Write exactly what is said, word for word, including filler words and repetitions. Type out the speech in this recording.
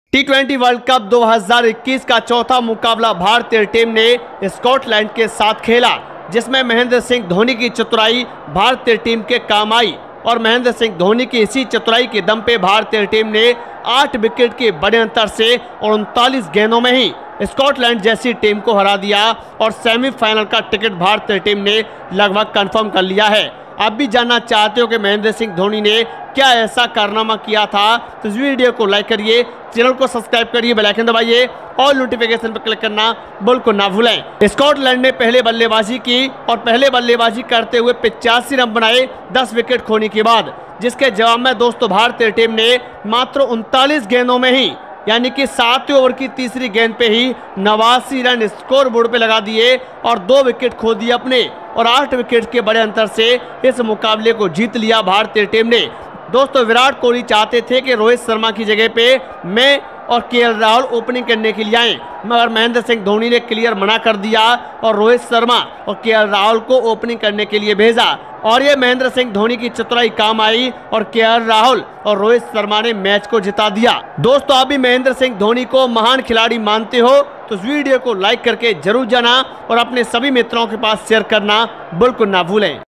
T twenty world cup दो हज़ार इक्कीस का चौथा मुकाबला भारतीय टीम ने स्कॉटलैंड के साथ खेला, जिसमें महेंद्र सिंह धोनी की चतुराई भारतीय टीम के काम आई और महेंद्र सिंह धोनी की इसी चतुराई के दम पे भारतीय टीम ने आठ विकेट के बड़े अंतर से और उनतालीस गेंदों में ही स्कॉटलैंड जैसी टीम को हरा दिया और सेमीफाइनल का टिकट भारतीय टीम ने लगभग कंफर्म कर लिया है। आप भी जानना चाहते हो कि महेंद्र सिंह धोनी ने क्या ऐसा कारनामा किया था, तो इस वीडियो को लाइक करिए, चैनल को सब्सक्राइब करिए, बेल आइकन दबाइए और नोटिफिकेशन पर क्लिक करना बिल्कुल ना भूलें। स्कॉटलैंड ने पहले बल्लेबाजी की और पहले बल्लेबाजी करते हुए पिचासी रन बनाए दस विकेट खोने के बाद, जिसके जवाब में दोस्तों भारतीय टीम ने मात्र उनतालीस गेंदों में ही यानी कि सातवें ओवर की तीसरी गेंद पे ही नवासी रन स्कोर बोर्ड पे लगा दिए और दो विकेट खो दिए अपने और आठ विकेट के बड़े अंतर से इस मुकाबले को जीत लिया भारतीय टीम ने। दोस्तों विराट कोहली चाहते थे कि रोहित शर्मा की जगह पे मैं और केएल राहुल ओपनिंग करने के लिए आए, मगर महेंद्र सिंह धोनी ने क्लियर मना कर दिया और रोहित शर्मा और केएल राहुल को ओपनिंग करने के लिए भेजा और ये महेंद्र सिंह धोनी की चतुराई काम आई और केएल राहुल और रोहित शर्मा ने मैच को जिता दिया। दोस्तों आप भी महेंद्र सिंह धोनी को महान खिलाड़ी मानते हो तो इस वीडियो को लाइक करके जरूर जाना और अपने सभी मित्रों के पास शेयर करना बिल्कुल ना भूलें।